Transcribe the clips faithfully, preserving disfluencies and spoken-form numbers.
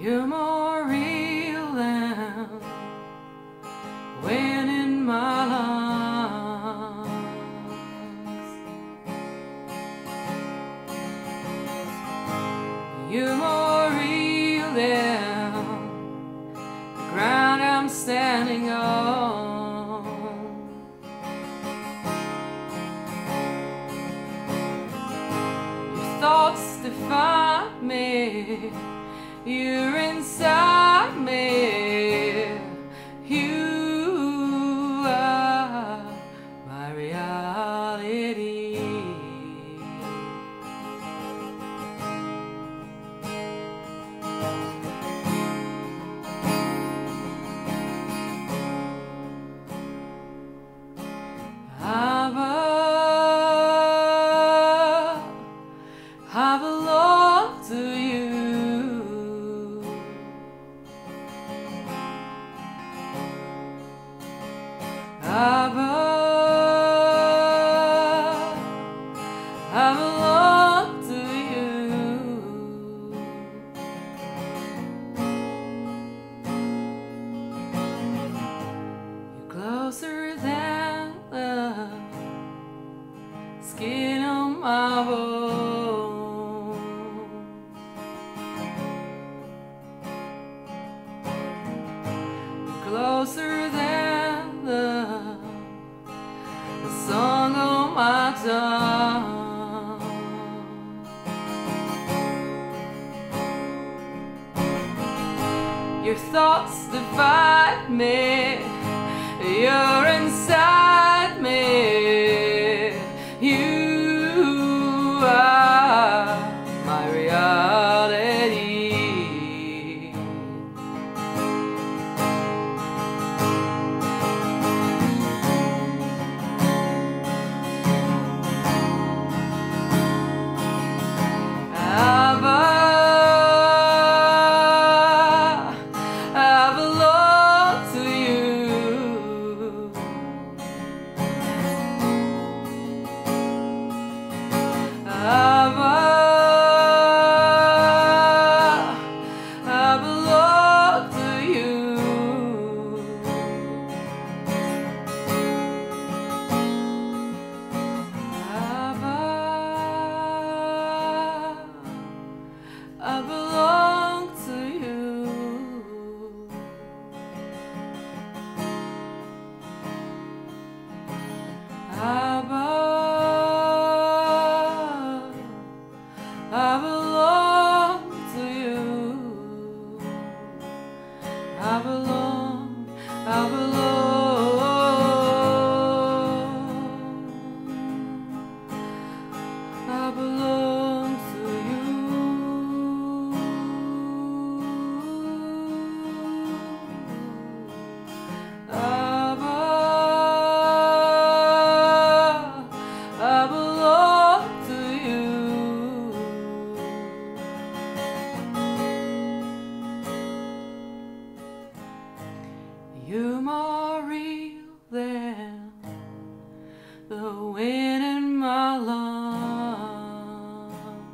You're more real than when in my lungs. You're more real than the ground I'm standing on. Your thoughts define me. You're inside me. You are my reality. Abba, I belong to you. Abba, I belong to you. You're closer than the skin on my bones. You're closer than the the song on my tongue. Your thoughts divide me. You're inside me. You are my reality. Abba, I belong to you. Abba, I belong to you. Abba, I belong to you. Abba, I belong to you. I belong, I belong, I belong to you. Abba, I belong to you. You're more real than the wind in my lungs.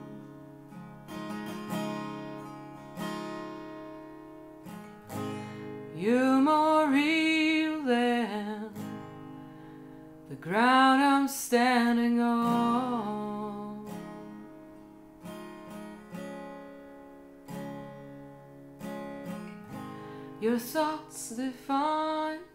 You're more real than the ground I'm standing on. Your thoughts define